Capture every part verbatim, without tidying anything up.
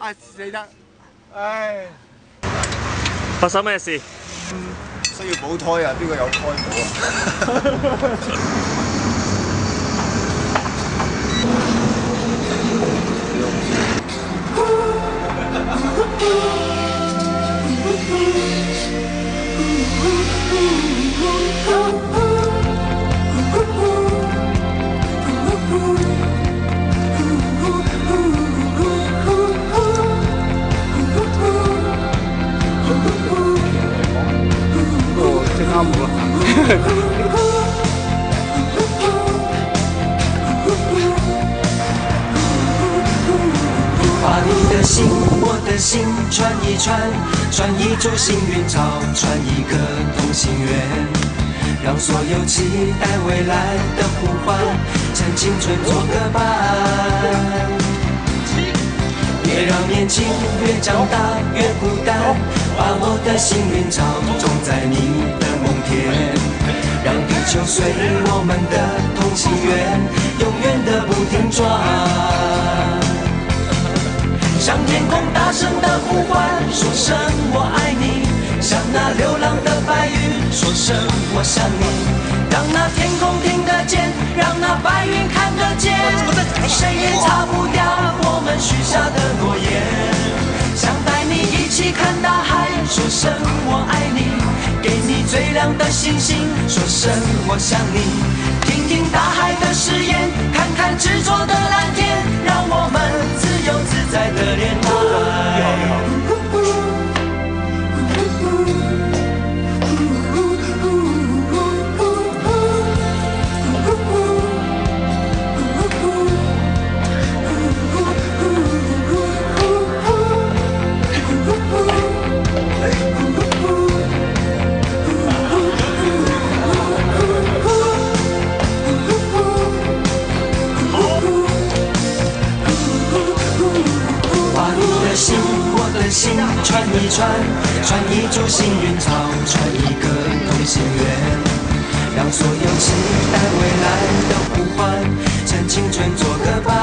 啊死得！唉， 發生咩事？ 需要補胎啊！邊個有胎補啊？啱冇啦。 把你的心，我的心串一串，串一株幸运草，串一个同心圆，让所有期待未来的呼唤，趁青春做个伴。别让年轻越长大越孤单，把我的幸运草种在你的梦田，让地球随我们的同心圆，永远的不停转。向天空大声的呼唤，说声我爱你，像那流浪的白云，说声我想你。让那天空听得见，让那白云看得见，谁也擦不掉我们许下的诺言。想带你一起看大海，说声我爱你，给你最亮的星星，说声我想你。听听大海的誓言，看看执着的蓝天，让我们自由自在的恋爱。心串一串，串一株幸运草，串一个同心圆，让所有期待未来的呼唤，趁青春做个伴。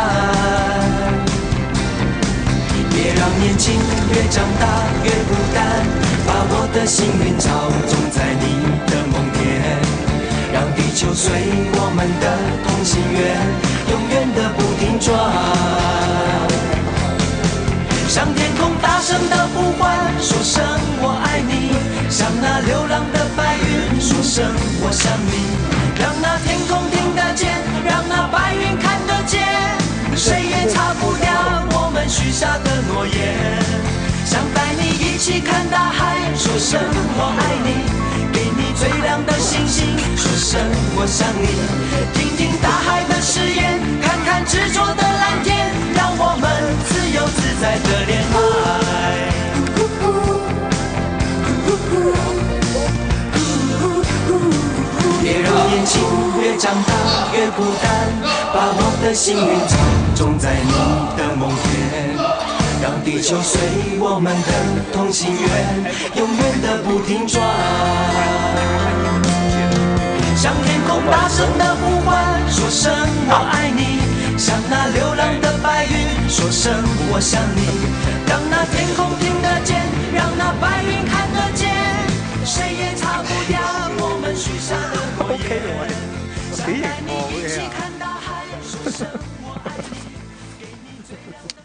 别让年轻越长大越孤单，把我的幸运草种在你的梦田，让地球随我们的同心圆，永远的不停转。向天空大声的呼唤，说声我爱你，像那流浪的白云，说声我想你。让那天空听得见，让那白云看得见，谁也擦不掉我们许下的诺言。想带你一起看大海，说声我爱你，给你最亮的星星，说声我想你。听听大海的誓言，看看执着的蓝天，让我们自由自在的恋爱。别让年轻越长大越孤单，把我的幸运草种在你的梦田，让地球随我们的同心圆，永远的不停转。向天空大声的呼唤，说声我爱你，像那流浪的白云，说声我想你。让那天空听得见，让那白云看得见，谁也擦不掉我们许下的诺言。想带你一起看大海，说声我爱你，给你最